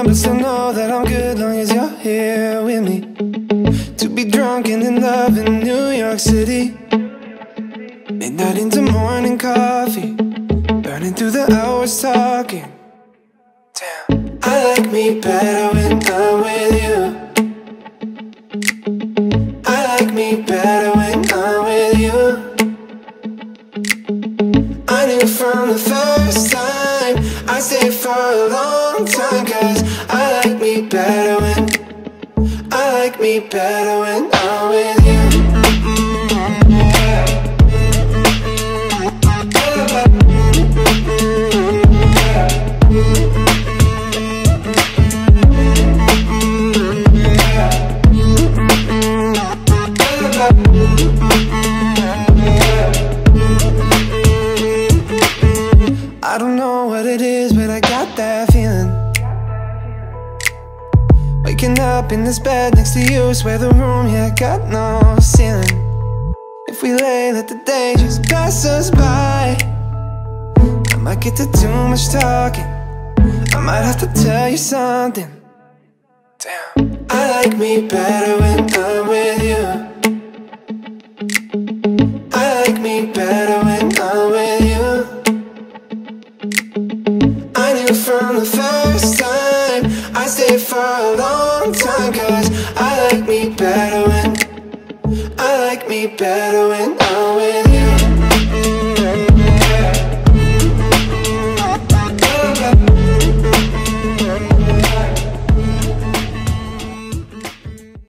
mind, but still know that I'm good long as you're here with me. To be drunk and in love in New York City, midnight into morning coffee, burning through the hours talking. Damn, I like me better when I'm with you. I like me better when I'm with you. I knew from the first time I stayed for a long time, 'cause I like me better when I'm with you. I don't know what it is, but I got that feeling. Waking up in this bed next to you, swear the room, yeah, got no ceiling. If we lay, let the day just pass us by. I might get to too much talking, I might have to tell you something. Damn, I like me better when I'm with you. I like me better when I'm with you. I knew from the first time I stayed for a long time, 'cause I like me better when